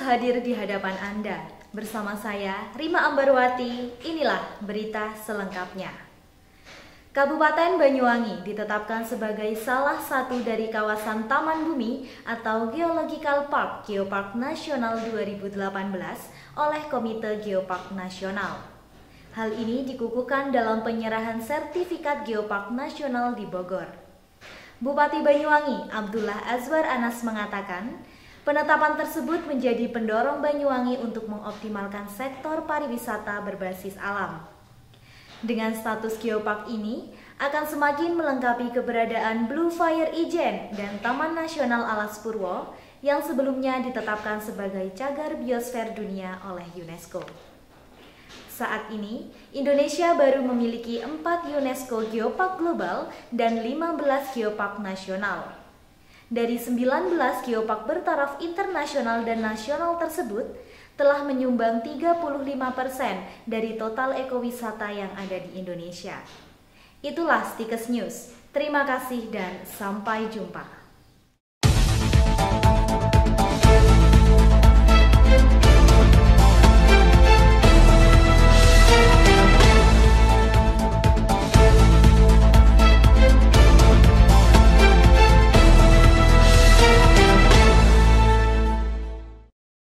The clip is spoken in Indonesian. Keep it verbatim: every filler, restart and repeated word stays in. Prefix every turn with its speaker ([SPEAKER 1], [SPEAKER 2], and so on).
[SPEAKER 1] hadir di hadapan Anda. Bersama saya, Rima Ambarwati, inilah berita selengkapnya. Kabupaten Banyuwangi ditetapkan sebagai salah satu dari kawasan Taman Bumi atau Geological Park Geopark Nasional dua ribu delapan belas oleh Komite Geopark Nasional. Hal ini dikukuhkan dalam penyerahan sertifikat Geopark Nasional di Bogor. Bupati Banyuwangi, Abdullah Azwar Anas mengatakan, penetapan tersebut menjadi pendorong Banyuwangi untuk mengoptimalkan sektor pariwisata berbasis alam. Dengan status geopark ini, akan semakin melengkapi keberadaan Blue Fire Ijen dan Taman Nasional Alas Purwo yang sebelumnya ditetapkan sebagai cagar biosfer dunia oleh UNESCO. Saat ini, Indonesia baru memiliki empat UNESCO Geopark Global dan lima belas Geopark Nasional. Dari sembilan belas geopark bertaraf internasional dan nasional tersebut, telah menyumbang tiga puluh lima persen dari total ekowisata yang ada di Indonesia. Itulah Stikes News. Terima kasih dan sampai jumpa.